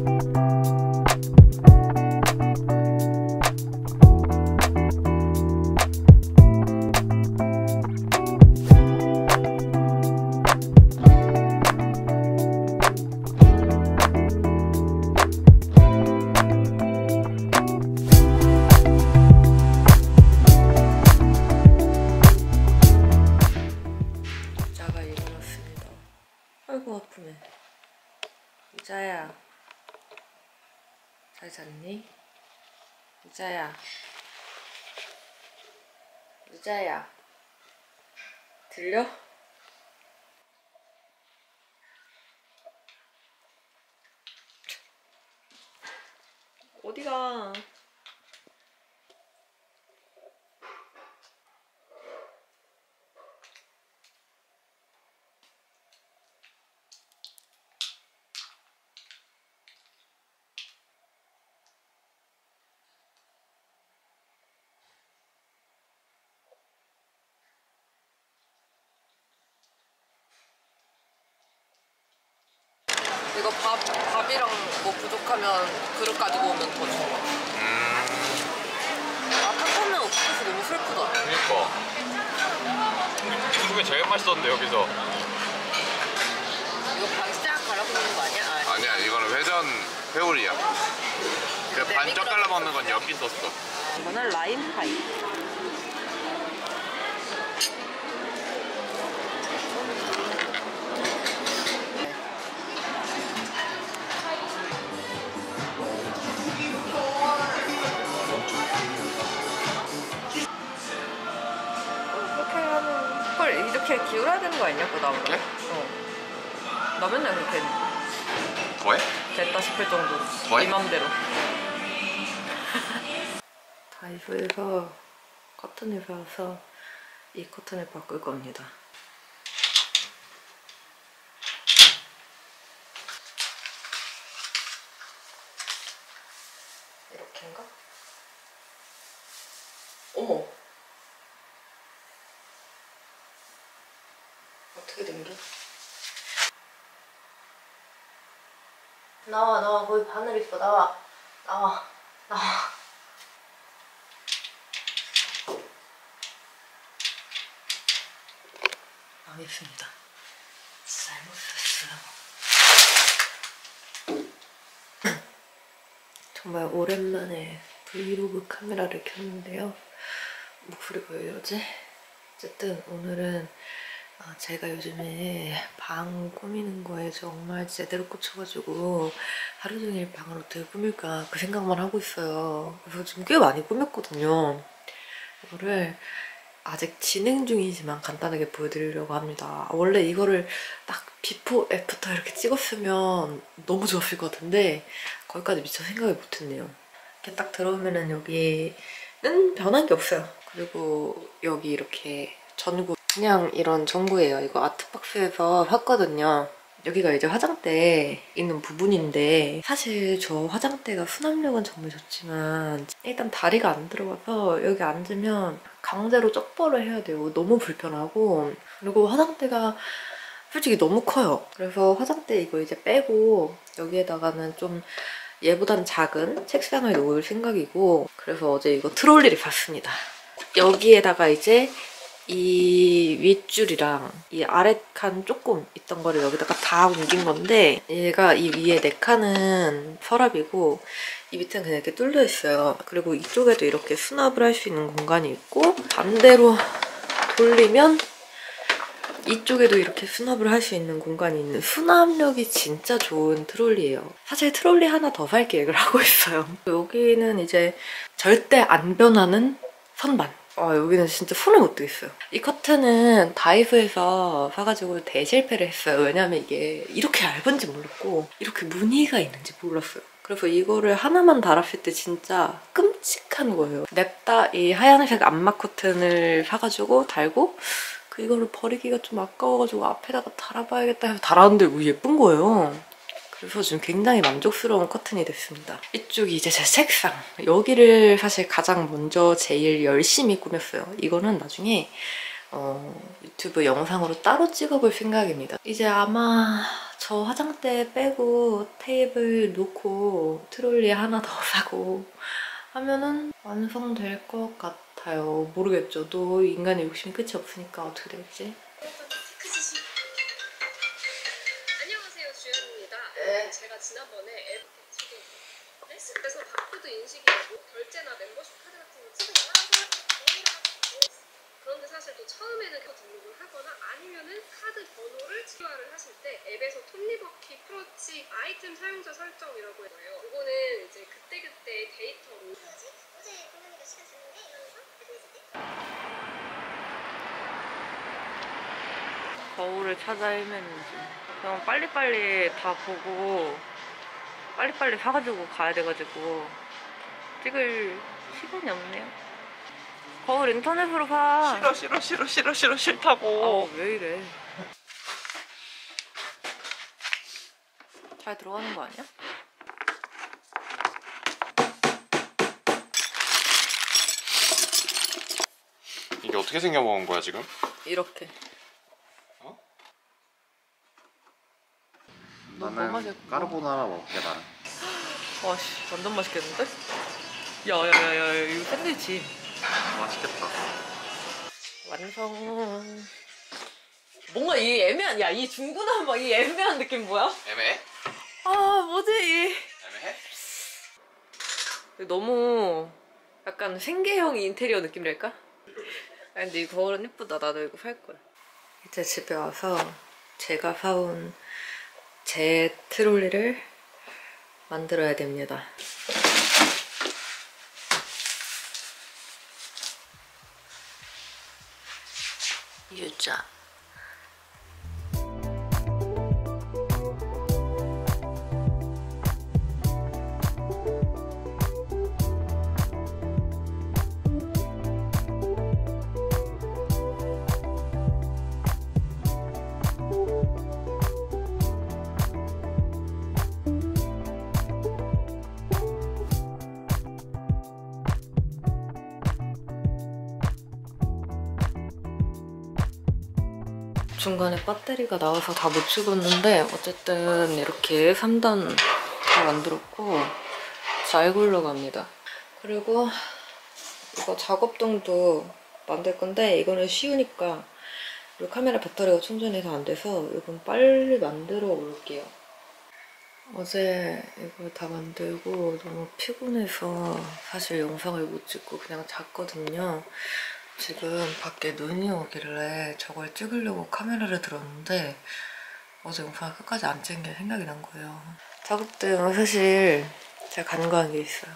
아이고 아프네. 유자야, 잘 잤니? 유자야, 유자야, 들려? 어디가? 이거 밥이랑 뭐 부족하면 그릇 가지고 오면 더 좋아. 아, 타코는 옥수수 너무 슬프다. 그니까. 그게 제일 맛있었는데, 여기서. 이거 반 싹 갈아보는 거 아니야? 아니야, 이거는 회전 회오리야. 그 반짝 갈라 먹는 건 여기 있었어. 이거는 라임 파이. 이렇게 기울어야 되는 거 아니냐, 그다음에? 네? 나 맨날 그렇게 했는데. 더해? 됐다 싶을 정도로. 더해? 네 맘대로. 다이소에서 커튼을 사서 이 커튼을 바꿀 겁니다. 이렇게인가? 어머! 어떻게 된 게? 나와 거기 바늘 있어. 나와 망했습니다. 잘못했어요. 정말 오랜만에 브이로그 카메라를 켰는데요. 목소리가 왜 이러지? 어쨌든 오늘은 제가 요즘에 방 꾸미는 거에 정말 제대로 꽂혀가지고 하루 종일 방을 어떻게 꾸밀까 그 생각만 하고 있어요. 그래서 지금 꽤 많이 꾸몄거든요. 이거를 아직 진행 중이지만 간단하게 보여드리려고 합니다. 원래 이거를 딱 비포 애프터 이렇게 찍었으면 너무 좋았을 것 같은데 거기까지 미처 생각을 못했네요. 이렇게 딱 들어오면은 여기는 변한 게 없어요. 그리고 여기 이렇게 전구, 그냥 이런 전구예요. 이거 아트박스에서 샀거든요. 여기가 이제 화장대 있는 부분인데 사실 저 화장대가 수납력은 정말 좋지만 일단 다리가 안 들어가서 여기 앉으면 강제로 쪽벌을 해야 돼요. 너무 불편하고, 그리고 화장대가 솔직히 너무 커요. 그래서 화장대 이거 이제 빼고 여기에다가는 좀 얘보단 작은 책상을 놓을 생각이고, 그래서 어제 이거 트롤리를 샀습니다. 여기에다가 이제 이 윗줄이랑 이 아랫칸 조금 있던 거를 여기다가 다 옮긴 건데, 얘가 이 위에 4칸은 서랍이고 이 밑에는 그냥 이렇게 뚫려 있어요. 그리고 이쪽에도 이렇게 수납을 할 수 있는 공간이 있고, 반대로 돌리면 이쪽에도 이렇게 수납을 할 수 있는 공간이 있는, 수납력이 진짜 좋은 트롤리예요. 사실 트롤리 하나 더 살 계획을 하고 있어요. 여기는 이제 절대 안 변하는 선반. 여기는 진짜 손을 못 대겠어요. 이 커튼은 다이소에서 사가지고 대실패를 했어요. 왜냐면 이게 이렇게 얇은지 몰랐고 이렇게 무늬가 있는지 몰랐어요. 그래서 이거를 하나만 달았을 때 진짜 끔찍한 거예요. 냅다 이 하얀색 암막 커튼을 사가지고 달고 이거를 버리기가 좀 아까워가지고 앞에다가 달아봐야겠다 해서 달았는데 뭐 예쁜 거예요. 그래서 지금 굉장히 만족스러운 커튼이 됐습니다. 이쪽이 이제 제 책상. 여기를 사실 가장 먼저 제일 열심히 꾸몄어요. 이거는 나중에 유튜브 영상으로 따로 찍어볼 생각입니다. 이제 아마 저 화장대 빼고 테이블 놓고 트롤리 하나 더 사고 하면은 완성될 것 같아요. 모르겠죠. 또 인간의 욕심이 끝이 없으니까 어떻게 될지. 안녕하세요, 주연입니다. 네. 제가 지난번에 앱 지금 그래서 바코드 인식이라고 결제나 멤버십 카드 같은 거 찍으면 그런데 사실 또 처음에는 등록을 하거나 아니면은 카드 번호를 치환을 하실 때 앱에서 톱니바퀴 프로치 아이템 사용자 설정이라고 해요. 이거는 이제 그때그때 데이터로 어제 공연이가 시간 줬는데 이러면서 확인했을 때 거울을 찾아 헤매는지. 그냥 빨리빨리 다 보고 빨리빨리 사가지고 가야 돼가지고 찍을 시간이 없네요. 거울 인터넷으로 사. 싫다고. 왜 이래. 잘 들어가는 거 아니야? 이게 어떻게 생겨 먹은 거야 지금? 이렇게. 어? 너 뭐 마실까? 까르보나라 먹게 나는. 와씨 완전 맛있겠는데? 야야야야 이거 샌드위치. 맛있겠다. 완성. 뭔가 이 애매한, 야, 이 중구난 막 이 애매한 느낌 뭐야? 애매해? 아, 뭐지? 애매해? 너무 약간 생계형 인테리어 느낌이랄까? 아, 근데 이 거울은 예쁘다. 나도 이거 살 거야. 이제 집에 와서 제가 사온 제 트롤리를 만들어야 됩니다. 유자. 중간에 배터리가 나와서 다 못 찍었는데 어쨌든 이렇게 3단 다 만들었고 잘 굴러갑니다. 그리고 이거 작업등도 만들 건데 이거는 쉬우니까 그리고 카메라 배터리가 충전해서 안 돼서 이건 빨리 만들어 올게요. 어제 이걸 다 만들고 너무 피곤해서 사실 영상을 못 찍고 그냥 잤거든요. 지금 밖에 눈이 오길래 저걸 찍으려고 카메라를 들었는데 어제 영상을 끝까지 안 찍은 게 생각이 난 거예요. 작업등은 사실 제가 간과한 게 있어요.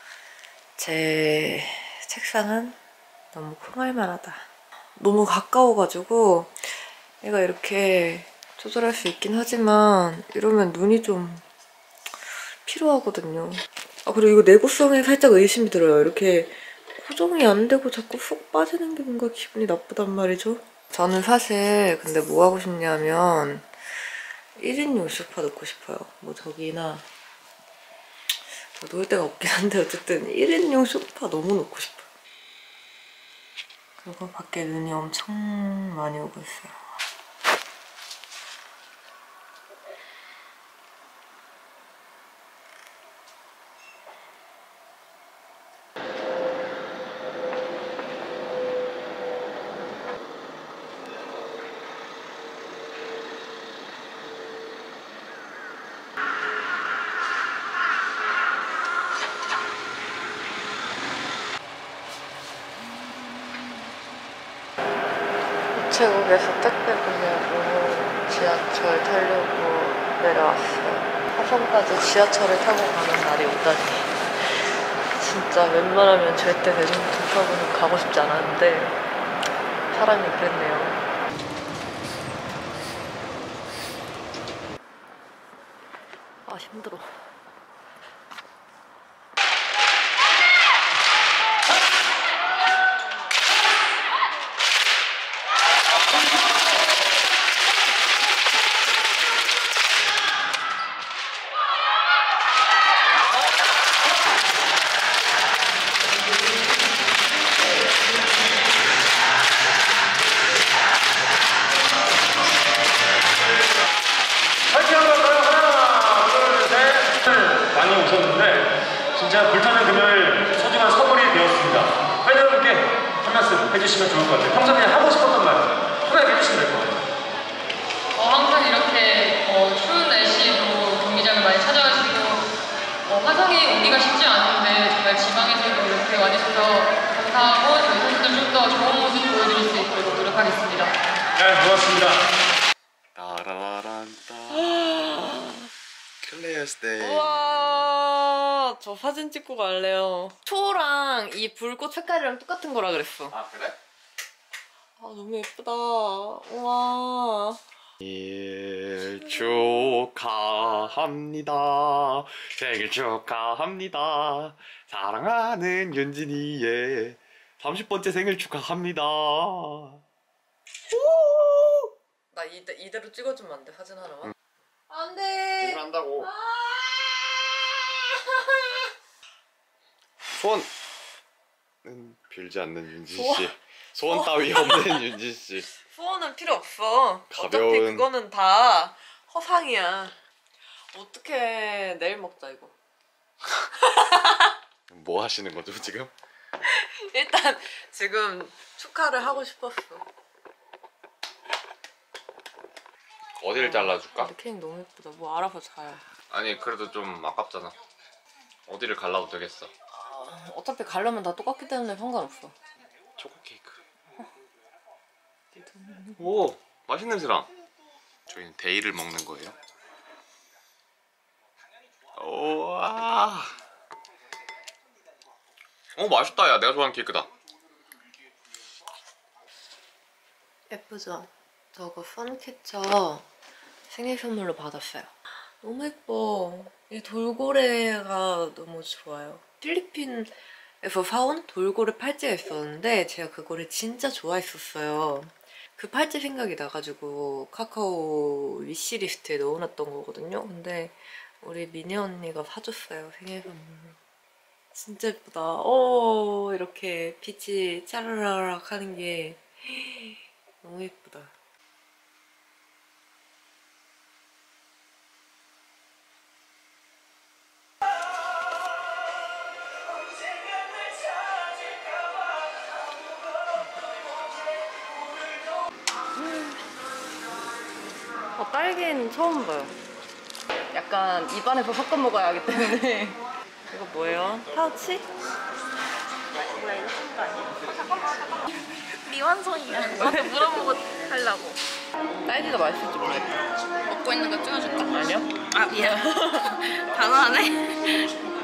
제 책상은 너무 콩알만하다. 너무 가까워가지고 얘가 이렇게 조절할 수 있긴 하지만 이러면 눈이 좀 피로하거든요. 아, 그리고 이거 내구성에 살짝 의심이 들어요. 이렇게 고정이 안 되고 자꾸 훅 빠지는 게 뭔가 기분이 나쁘단 말이죠. 저는 사실 근데 뭐 하고 싶냐면 1인용 소파 넣고 싶어요. 뭐 저기나 뭐 놓을 데가 없긴 한데 어쨌든 1인용 소파 너무 놓고 싶어요. 그리고 밖에 눈이 엄청 많이 오고 있어요. 우체국에서 택배 보내고 지하철 타려고 내려왔어요. 화성까지 지하철을 타고 가는 날이 오다니. 진짜 웬만하면 절대 대중교통사고는 가고 싶지 않았는데 사람이 그랬네요. 아 힘들어. 화이팅! 제가 불타는 금요일 소중한 선물이 되었습니다. 팬 여러분께 한 말씀 해주시면 좋을 것 같아요. 평소에 하고 싶었던 말 편하게 해주시면 될 것 같아요. 항상 이렇게 추운 날씨에도 경기장을 많이 찾아주시고 화성에 오기가 쉽지 않은데 정말 지방에서도 이렇게 와주셔서 감사하고 저희 선수들 좀 더 좋은 모습 보여드릴 수 있도록 노력하겠습니다. 네, 고맙습니다. 따라란따 클레어스 데이. 우와, 저 사진 찍고 갈래요. 초랑 이 불꽃 색깔이랑 똑같은 거라 그랬어. 아 그래? 아, 너무 예쁘다. 우와. 생일 축하합니다. 생일 축하합니다. 사랑하는 윤진이의 30번째 생일 축하합니다. 나 이대로 찍어주면 안 돼? 사진 하나만? 응. 안 돼. 한다고. 소원은 빌지 않는 윤진 씨. 소원 따위 없는 윤진 씨. 소원은 필요 없어. 어차피 가벼운- 그거는 다 허상이야. 어떡해. 내일 먹자 이거. 뭐 하시는 거죠 지금? 일단 지금 축하를 하고 싶었어. 어디를 잘라줄까? 근데 케이크 너무 예쁘다. 뭐 알아서 자요. 아니 그래도 좀 아깝잖아. 어디를 갈라도 되겠어. 어차피 가려면 다 똑같기 때문에 상관없어. 초코 케이크. 오 맛있는 냄새나. 저희는 데이를 먹는 거예요. 우와. 맛있다. 야 내가 좋아하는 케이크다. 예쁘죠? 저거 선캐쳐 생일 선물로 받았어요. 너무 예뻐. 이 돌고래가 너무 좋아요. 필리핀에서 사온 돌고래 팔찌가 있었는데 제가 그거를 진짜 좋아했었어요. 그 팔찌 생각이 나가지고 카카오 위시리스트에 넣어놨던 거거든요. 근데 우리 미니 언니가 사줬어요, 생일 선물로. 진짜 예쁘다. 이렇게 빛이 짜르르륵 하는 게 너무 예쁘다. 딸기는 처음 봐요. 약간 입안에서 섞어 먹어야 하기 때문에. 이거 뭐예요? 파우치? 뭐야 이거 쓴 거 아니야? 잠깐만. 미완성이야. 너한테 물어보고 하려고. 딸기가 맛있을지 모르겠다. 먹고 있는 거 찍어줄까? 아니요? 아 미안. 단호하네.